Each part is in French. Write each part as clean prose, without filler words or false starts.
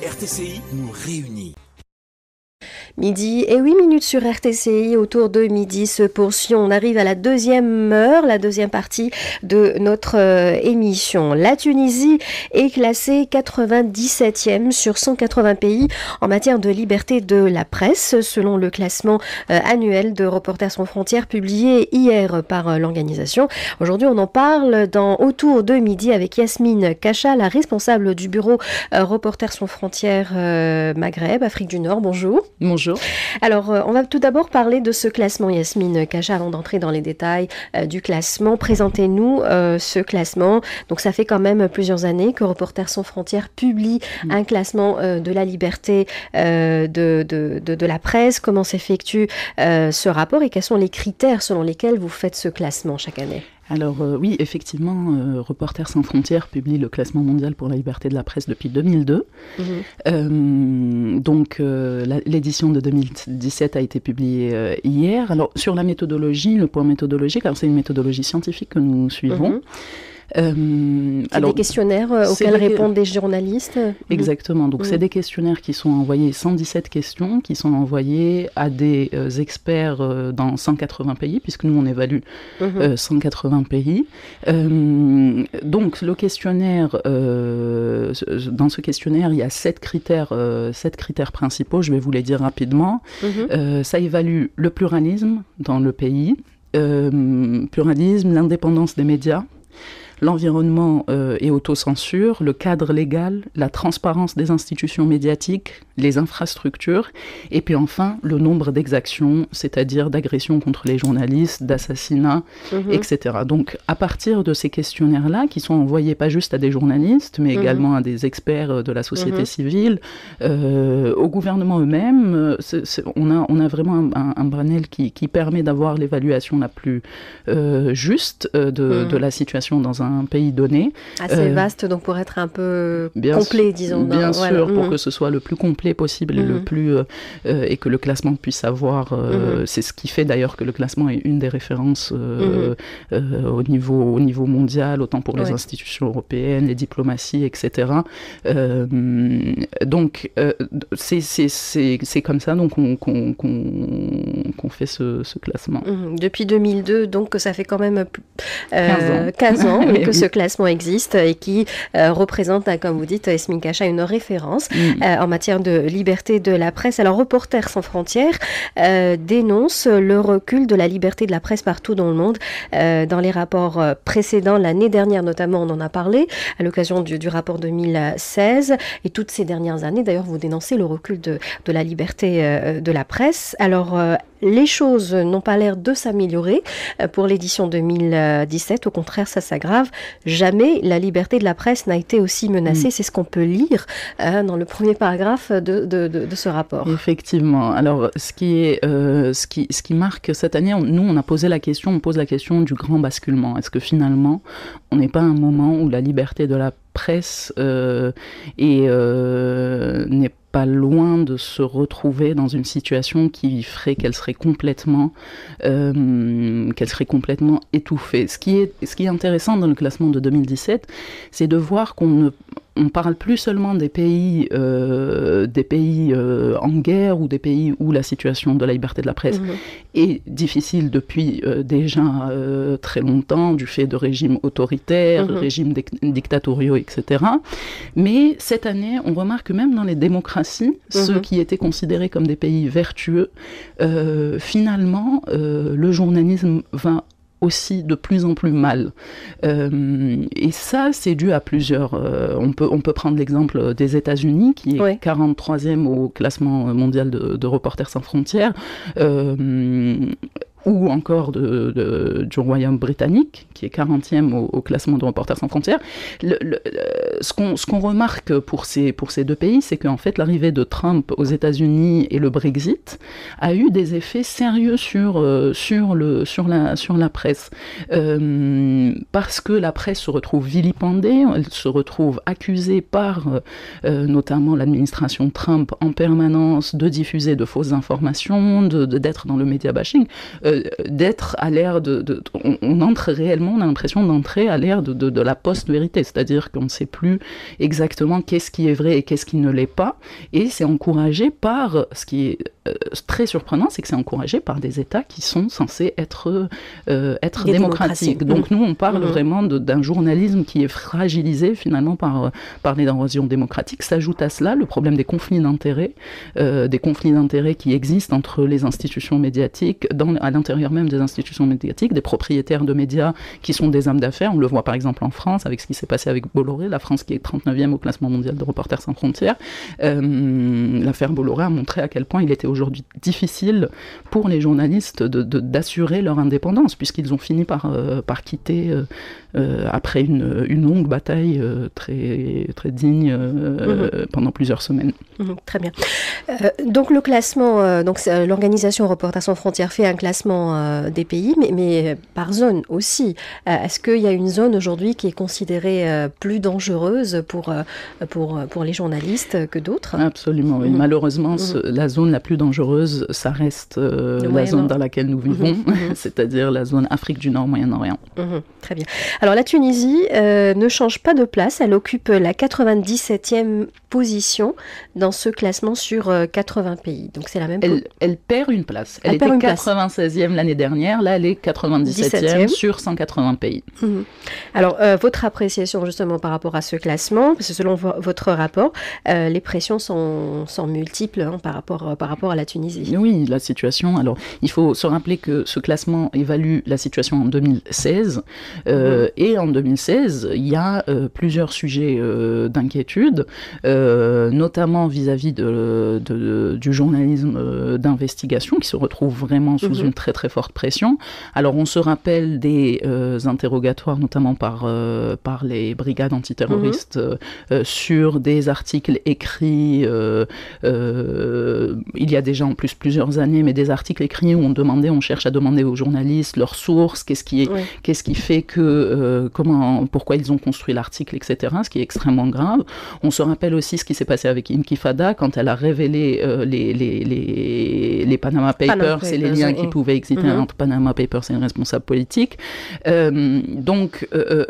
RTCI nous réunit. Midi et 8 minutes sur RTCI, autour de midi se poursuit. On arrive à la deuxième heure, la deuxième partie de notre émission. La Tunisie est classée 97e sur 180 pays en matière de liberté de la presse, selon le classement annuel de Reporters sans frontières publié hier par l'organisation. Aujourd'hui, on en parle dans Autour de midi avec Yasmine Kacha, la responsable du bureau Reporters sans frontières Maghreb, Afrique du Nord. Bonjour. Bonjour. Alors, on va tout d'abord parler de ce classement, Yasmine Kacha, avant d'entrer dans les détails du classement. Présentez-nous ce classement. Donc, ça fait quand même plusieurs années que Reporters sans frontières publie un classement de la liberté de la presse. Comment s'effectue ce rapport et quels sont les critères selon lesquels vous faites ce classement chaque année ? Alors oui, effectivement, Reporters sans frontières publie le classement mondial pour la liberté de la presse depuis 2002. L'édition de 2017 a été publiée hier. Alors sur la méthodologie, le point méthodologique, alors c'est une méthodologie scientifique que nous suivons. C'est des questionnaires auxquels répondent des journalistes. Exactement, donc c'est des questionnaires qui sont envoyés, 117 questions, qui sont envoyées à des experts dans 180 pays, puisque nous on évalue 180 pays. Donc le questionnaire, dans ce questionnaire, il y a 7 critères principaux, je vais vous les dire rapidement. Ça évalue le pluralisme dans le pays, l'indépendance des médias, l'environnement et autocensure, le cadre légal, la transparence des institutions médiatiques, les infrastructures, et puis enfin le nombre d'exactions, c'est-à-dire d'agressions contre les journalistes, d'assassinats, etc. Donc à partir de ces questionnaires-là, qui sont envoyés pas juste à des journalistes, mais également à des experts de la société civile, au gouvernement eux-mêmes, on a vraiment un panel qui permet d'avoir l'évaluation la plus juste de la situation dans un pays donné. Assez vaste, donc pour être un peu complet, disons. Bien sûr, pour que ce soit le plus complet possible et le plus et que le classement puisse avoir. C'est ce qui fait d'ailleurs que le classement est une des références au niveau mondial, autant pour les institutions européennes, les diplomaties, etc. Donc c'est comme ça donc qu'on fait ce classement. Depuis 2002, donc ça fait quand même 15 ans que ce classement existe et qui représente, comme vous dites, Yasmine Kacha, une référence en matière de liberté de la presse. Alors, Reporters sans frontières dénonce le recul de la liberté de la presse partout dans le monde. Dans les rapports précédents, l'année dernière notamment, on en a parlé, à l'occasion du rapport 2016. Et toutes ces dernières années, d'ailleurs, vous dénoncez le recul de la liberté de la presse. Alors, les choses n'ont pas l'air de s'améliorer pour l'édition 2017. Au contraire, ça s'aggrave. Jamais la liberté de la presse n'a été aussi menacée. C'est ce qu'on peut lire dans le premier paragraphe de ce rapport. Effectivement. Alors, ce qui marque cette année, on pose la question du grand basculement. Est-ce que finalement, on n'est pas à un moment où la liberté de la presse n'est pas loin de se retrouver dans une situation qui ferait qu'elle serait complètement étouffée. Ce qui est intéressant dans le classement de 2017, c'est de voir qu'on ne parle plus seulement des pays en guerre ou des pays où la situation de la liberté de la presse est difficile depuis déjà très longtemps, du fait de régimes autoritaires, régimes dictatoriaux, etc. Mais cette année, on remarque que même dans les démocraties, ceux qui étaient considérés comme des pays vertueux, finalement, le journalisme va aussi de plus en plus mal. Et ça, c'est dû à plusieurs... on peut prendre l'exemple des États-Unis, qui est 43e au classement mondial de Reporters sans frontières, ou encore du Royaume britannique, qui est 40e au classement de Reporters sans frontières. Ce qu'on remarque pour ces deux pays, c'est qu'en fait, l'arrivée de Trump aux États-Unis et le Brexit a eu des effets sérieux sur la presse. Parce que la presse se retrouve vilipendée, elle se retrouve accusée par notamment l'administration Trump en permanence de diffuser de fausses informations, d'être dans le média bashing. d'être à l'ère on entre réellement, on a l'impression d'entrer à l'ère de la post-vérité, c'est-à-dire qu'on ne sait plus exactement qu'est-ce qui est vrai et qu'est-ce qui ne l'est pas, et c'est encouragé par, ce qui est très surprenant, c'est que c'est encouragé par des États qui sont censés être démocratiques. Donc nous, on parle vraiment d'un journalisme qui est fragilisé finalement par l'érosion démocratique. S'ajoute à cela le problème des conflits d'intérêts qui existent entre les institutions médiatiques, à l'intérieur même des institutions médiatiques, des propriétaires de médias qui sont des hommes d'affaires. On le voit par exemple en France, avec ce qui s'est passé avec Bolloré, la France qui est 39e au classement mondial de Reporters sans frontières. L'affaire Bolloré a montré à quel point il était aujourd'hui difficile pour les journalistes d'assurer leur indépendance, puisqu'ils ont fini par quitter, après une longue bataille très, très digne pendant plusieurs semaines. Très bien. Donc le classement, l'organisation Reporters sans frontières fait un classement des pays, mais par zone aussi. Est-ce qu'il y a une zone aujourd'hui qui est considérée plus dangereuse pour les journalistes que d'autres ? Absolument, oui. Malheureusement, la zone la plus dangereuse, ça reste la zone dans laquelle nous vivons, c'est-à-dire la zone Afrique du Nord, Moyen-Orient. Très bien. Alors la Tunisie ne change pas de place, elle occupe la 97e position dans ce classement sur 80 pays. Donc c'est la même. Elle perd une place. Elle était 96e l'année dernière, là elle est 97e sur 180 pays. Alors votre appréciation justement par rapport à ce classement, parce que selon votre rapport, les pressions sont multiples par rapport à la Tunisie. Oui, la situation. Alors il faut se rappeler que ce classement évalue la situation en 2016 et en 2016 il y a plusieurs sujets d'inquiétude, notamment vis-à-vis du journalisme d'investigation qui se retrouve vraiment sous une très très forte pression. Alors on se rappelle des interrogatoires notamment par les brigades antiterroristes sur des articles écrits il y a déjà en plus plusieurs années, mais des articles écrits où on cherche à demander aux journalistes leurs sources, qu'est-ce qui fait que pourquoi ils ont construit l'article, etc., ce qui est extrêmement grave. On se rappelle aussi ce qui s'est passé avec Intifada quand elle a révélé les Panama Papers et les liens qui pouvaient exister entre Panama Papers et les responsables politiques. Donc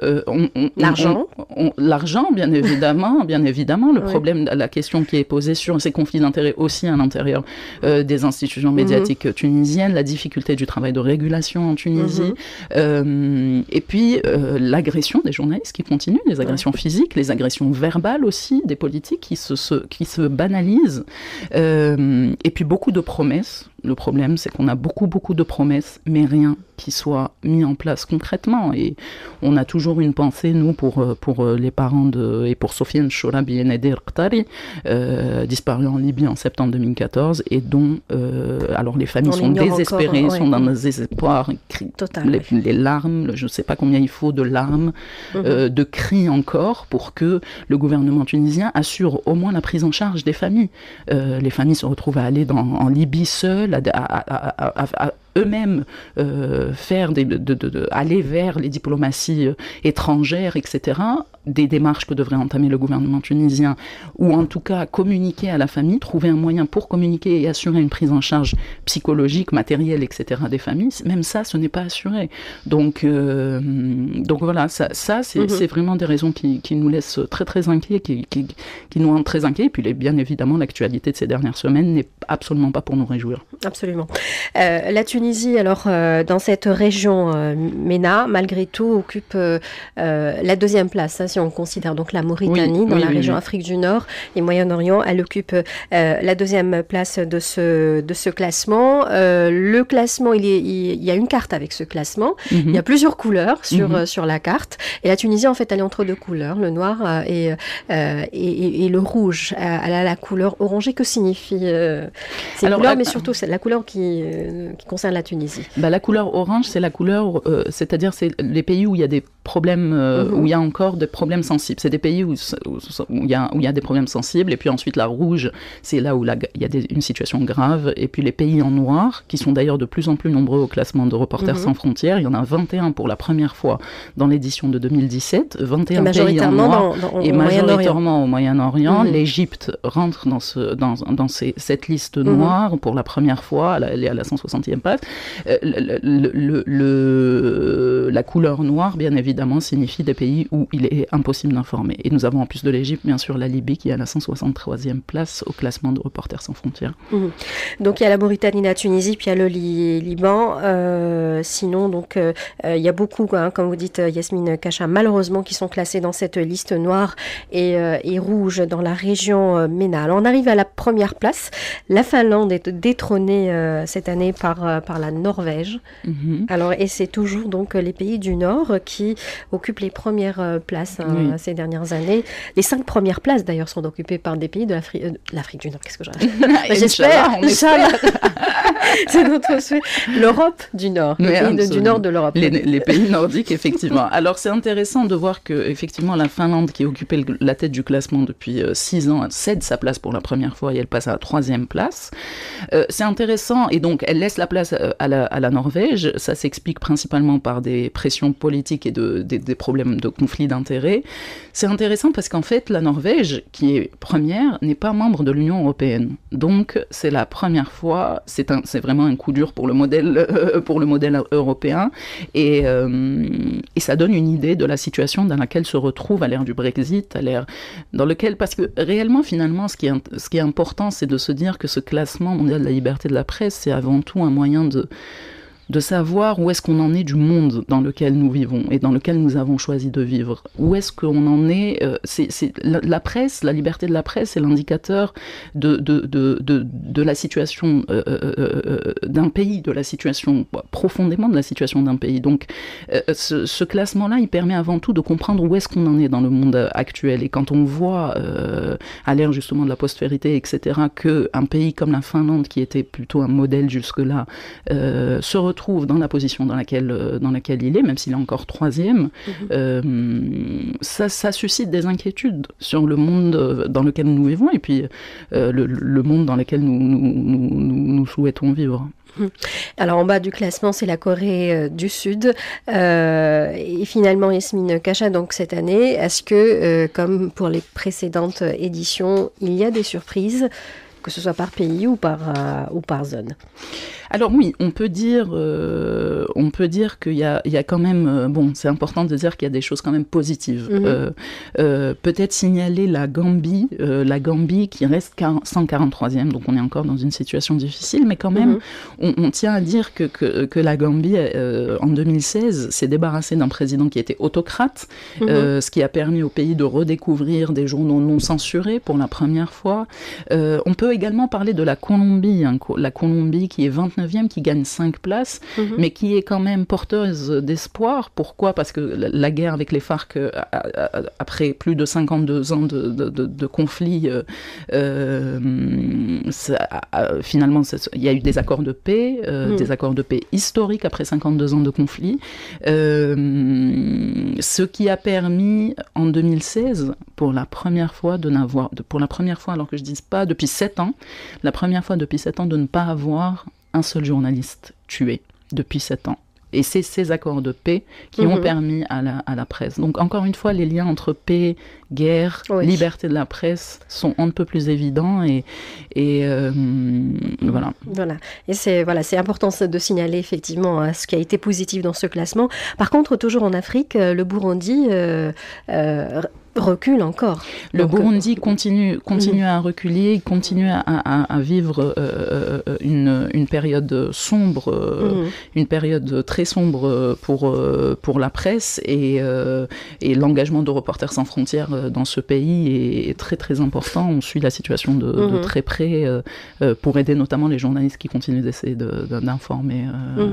l'argent, bien évidemment, le problème, la question qui est posée sur ces conflits d'intérêts aussi à l'intérieur des institutions médiatiques tunisiennes, la difficulté du travail de régulation en Tunisie, et puis l'agression des journalistes qui continue, les agressions physiques, les agressions verbales aussi des politiques qui se banalisent, et puis beaucoup de promesses. Le problème, c'est qu'on a beaucoup de promesses, mais rien qui soit mis en place concrètement. Et on a toujours une pensée, nous, pour les parents et pour Sofiane Chourabi et Nadir Qtari, disparus en Libye en septembre 2014, et dont, alors les familles sont désespérées, sont dans un désespoir, les larmes, je ne sais pas combien il faut de larmes, de cris encore, pour que le gouvernement tunisien assure au moins la prise en charge des familles. Les familles se retrouvent à aller en Libye seules, à eux-mêmes aller vers les diplomaties étrangères, etc., des démarches que devrait entamer le gouvernement tunisien, ou en tout cas communiquer à la famille, trouver un moyen pour communiquer et assurer une prise en charge psychologique, matérielle, etc. des familles, même ça, ce n'est pas assuré. Donc voilà, ça c'est vraiment des raisons qui nous laissent très très inquiets, qui nous rendent très inquiets, et puis bien évidemment l'actualité de ces dernières semaines n'est absolument pas pour nous réjouir. Absolument. La Tunisie, alors dans cette région MENA, malgré tout, occupe la deuxième place, si on considère donc la Mauritanie dans la région Afrique du Nord et Moyen-Orient, elle occupe la deuxième place de ce classement. Le classement, il y a une carte avec ce classement. Il y a plusieurs couleurs sur la carte. Et la Tunisie, en fait, elle est entre deux couleurs, le noir et le rouge. Elle a la couleur orangée. Que signifie ces couleurs, mais surtout c'est la couleur qui concerne la Tunisie? La couleur orange, c'est la couleur, c'est-à-dire c'est les pays où il y a des problèmes, où il y a encore des problèmes problèmes sensibles. C'est des pays où il y a des problèmes sensibles, et puis ensuite la rouge, c'est là où il y a une situation grave, et puis les pays en noir, qui sont d'ailleurs de plus en plus nombreux au classement de Reporters sans frontières, il y en a 21 pour la première fois dans l'édition de 2017, 21 pays en noir, et majoritairement au Moyen-Orient. L'Égypte rentre dans cette liste noire pour la première fois, elle est à la 160e place. La couleur noire, bien évidemment, signifie des pays où il est impossible d'informer. Et nous avons en plus de l'Égypte, bien sûr, la Libye qui est à la 163e place au classement de Reporters sans frontières. Donc il y a la Mauritanie, la Tunisie, puis il y a le Liban. Sinon, donc il y a beaucoup, comme vous dites, Yasmine Kasha, malheureusement, qui sont classés dans cette liste noire et rouge dans la région MENA. Alors on arrive à la première place. La Finlande est détrônée cette année par la Norvège. Alors, et c'est toujours donc les pays du Nord qui occupent les premières places ces dernières années. Les 5 premières places d'ailleurs sont occupées par des pays de l'Afrique du Nord. Qu'est-ce que j'espère. C'est notre souhait. L'Europe du Nord, les pays du nord de l'Europe. Les pays nordiques, effectivement. Alors c'est intéressant de voir que effectivement la Finlande, qui occupait la tête du classement depuis 6 ans, cède sa place pour la première fois et elle passe à la 3e place. C'est intéressant, et donc elle laisse la place à la Norvège. Ça s'explique principalement par des pressions politiques et des problèmes de conflits d'intérêts. C'est intéressant parce qu'en fait la Norvège, qui est première, n'est pas membre de l'Union européenne. Donc c'est la première fois, c'est vraiment un coup dur pour le modèle européen, et ça donne une idée de la situation dans laquelle se retrouve à l'ère du Brexit, parce que réellement finalement ce qui est important, c'est de se dire que ce classement mondial de la liberté de la presse, c'est avant tout un moyen de savoir où est-ce qu'on en est du monde dans lequel nous vivons et dans lequel nous avons choisi de vivre. Où est-ce qu'on en est la presse, la liberté de la presse, c'est l'indicateur de la situation d'un pays, de la situation, profondément de la situation d'un pays. Donc, ce classement-là, il permet avant tout de comprendre où est-ce qu'on en est dans le monde actuel. Et quand on voit, à l'ère justement de la post-vérité, etc., qu'un pays comme la Finlande, qui était plutôt un modèle jusque-là, se retrouve dans la position dans laquelle il est, même s'il est encore 3e, ça suscite des inquiétudes sur le monde dans lequel nous vivons, et puis le monde dans lequel nous souhaitons vivre. Alors en bas du classement, c'est la Corée du Sud. Et finalement, Yasmine Kasha, donc cette année, est-ce que, comme pour les précédentes éditions, il y a des surprises, que ce soit par pays ou par zone? Alors oui, on peut dire qu'il y a quand même, c'est important de dire qu'il y a des choses quand même positives. Peut-être signaler la Gambie qui reste 143e, donc on est encore dans une situation difficile, mais quand même, on tient à dire que la Gambie, en 2016, s'est débarrassée d'un président qui était autocrate, ce qui a permis au pays de redécouvrir des journaux non censurés pour la première fois. On peut également parler de la Colombie, la Colombie qui est 29e, qui gagne 5 places, mais qui est quand même porteuse d'espoir. Pourquoi ? Parce que la guerre avec les FARC, après plus de 52 ans de conflit, finalement, il y a eu des accords de paix, des accords de paix historiques après 52 ans de conflit, ce qui a permis en 2016, pour la première fois, alors que je ne dise pas depuis 7 ans, la première fois depuis 7 ans de ne pas avoir un seul journaliste tué depuis 7 ans. Et c'est ces accords de paix qui ont permis à la presse. Donc encore une fois, les liens entre paix, guerre, liberté de la presse sont un peu plus évidents, et voilà. Voilà. Et c'est important de signaler effectivement ce qui a été positif dans ce classement. Par contre, toujours en Afrique, le Burundi recule encore. Le Burundi continue à reculer, continue à vivre une période sombre, une période très sombre pour la presse, et l'engagement de Reporters sans frontières dans ce pays est très très important. On suit la situation de très près pour aider notamment les journalistes qui continuent d'essayer d'informer.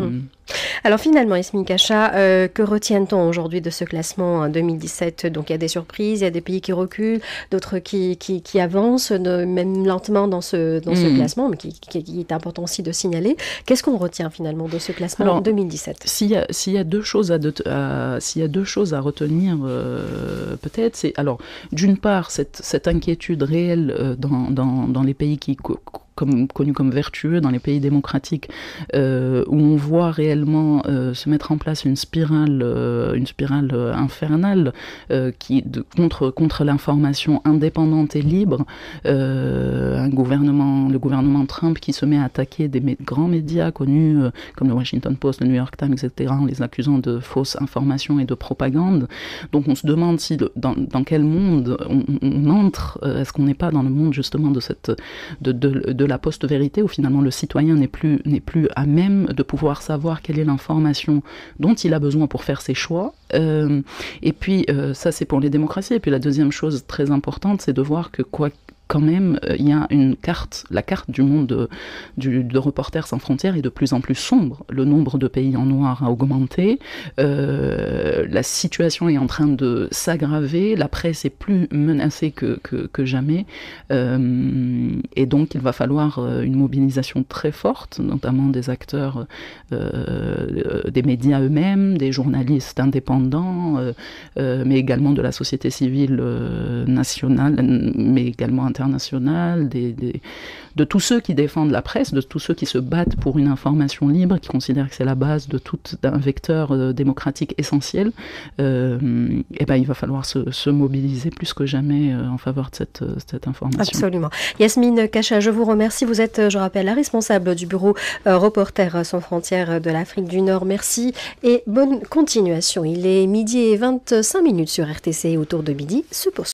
Alors finalement, Yasmine Kasha, que retient-on aujourd'hui de ce classement 2017? Donc il y a des surprises, il y a des pays qui reculent, d'autres qui avancent, même lentement dans ce classement, mais qui est important aussi de signaler. Qu'est-ce qu'on retient finalement de ce classement 2017? S'il y a deux choses à retenir, peut-être, c'est alors d'une part cette inquiétude réelle dans les pays connus comme vertueux, dans les pays démocratiques, où on voit réellement se mettre en place une spirale infernale contre l'information indépendante et libre, le gouvernement Trump qui se met à attaquer des grands médias connus comme le Washington Post, le New York Times, etc., en les accusant de fausses informations et de propagande. Donc on se demande si dans quel monde on entre. Est-ce qu'on n'est pas dans le monde justement de la post-vérité où finalement le citoyen n'est plus à même de pouvoir savoir quelle est l'information dont il a besoin pour faire ses choix. Et puis ça c'est pour les démocraties. Et puis la deuxième chose très importante, c'est de voir que quand même, il y a la carte du monde de Reporters sans frontières est de plus en plus sombre. Le nombre de pays en noir a augmenté. La situation est en train de s'aggraver. La presse est plus menacée que jamais. Et donc, il va falloir une mobilisation très forte, notamment des acteurs, des médias eux-mêmes, des journalistes indépendants, mais également de la société civile nationale, mais également internationale, de tous ceux qui défendent la presse, de tous ceux qui se battent pour une information libre, qui considèrent que c'est la base de tout un vecteur démocratique essentiel. Et ben, il va falloir se mobiliser plus que jamais en faveur de cette information. Absolument. Yasmine Kasha, je vous remercie. Vous êtes, je rappelle, la responsable du bureau Reporters sans frontières de l'Afrique du Nord. Merci et bonne continuation. Il est 12h25 sur RTC, autour de midi se poursuit.